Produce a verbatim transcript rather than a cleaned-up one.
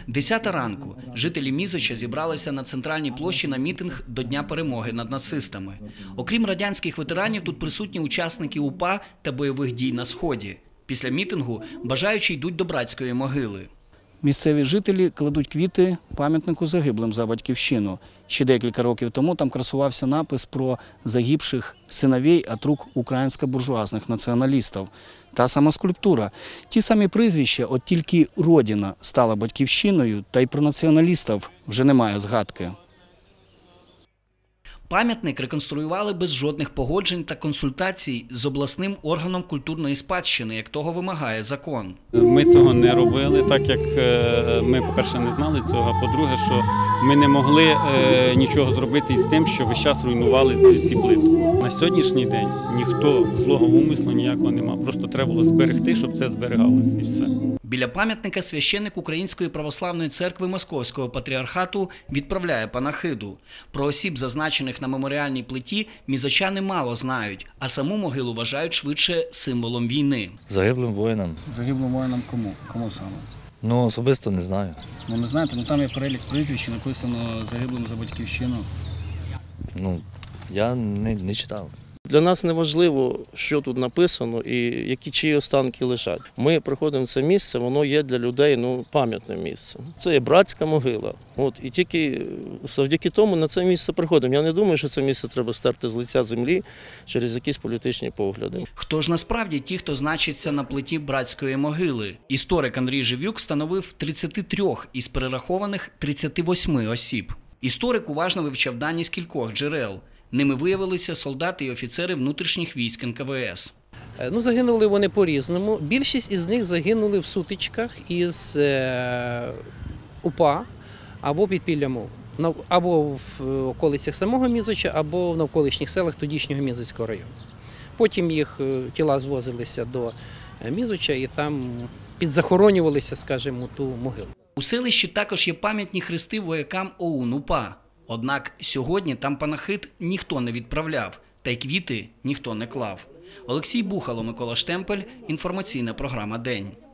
Десята ранку. Жителі Мізоча зібралися на центральній площі на мітинг до Дня перемоги над нацистами. Окрім радянських ветеранів, тут присутні учасники УПА та бойових дій на Сході. Після мітингу бажаючі йдуть до братської могили. Місцеві жителі кладуть квіти пам'ятнику загиблим за батьківщину. Ще декілька років тому там красувався напис про загибших синовей від рук українсько-буржуазних націоналістів. Та сама скульптура. Ті самі прізвища, от тільки Родина стала батьківщиною, та й про націоналістів вже немає згадки. Пам'ятник реконструювали без жодних погоджень та консультацій з обласним органом культурної спадщини, як того вимагає закон. Ми цього не робили, так як ми, по-перше, не знали цього, а по-друге, що ми не могли нічого зробити із тим, що весь час руйнували ці плити. На сьогоднішній день ніхто злого умислу ніякого немає, просто треба було зберегти, щоб це зберігалося і все. Біля пам'ятника священник Української православної церкви Московського патріархату відправляє панахиду. Про осіб, зазначених на меморіальній плиті, мізочани мало знають, а саму могилу вважають швидше символом війни. Загиблим воїнам. Загиблим воїнам кому? Кому саме? Ну, особисто не знаю. Ну, не знаєте, ну там є перелік прізвищ, написано «Загиблим за батьківщину». Ну, я не, не читав. Для нас не важливо, що тут написано і які чиї останки лежать. Ми приходимо в це місце, воно є для людей ну, пам'ятним місцем. Це є братська могила. От, і тільки завдяки тому на це місце приходимо. Я не думаю, що це місце треба стерти з лиця землі через якісь політичні погляди. Хто ж насправді ті, хто значиться на плиті братської могили? Історик Андрій Жив'юк встановив тридцять три із перерахованих тридцяти восьми осіб. Історик уважно вивчав дані з кількох джерел. Ними виявилися солдати і офіцери внутрішніх військ ен ка ве ес. Ну, загинули вони по-різному. Більшість із них загинули в сутичках із УПА або підпілля МОВ. Або в околицях самого Мізоча, або в навколишніх селах тодішнього Мізоцького району. Потім їх тіла звозилися до Мізоча і там підзахоронювалися, скажімо, ту могилу. У селищі також є пам'ятні хрести воякам о у ен УПА. Однак сьогодні там панахид ніхто не відправляв, та й квіти ніхто не клав. Олексій Бухало, Микола Штемпель, інформаційна програма «День».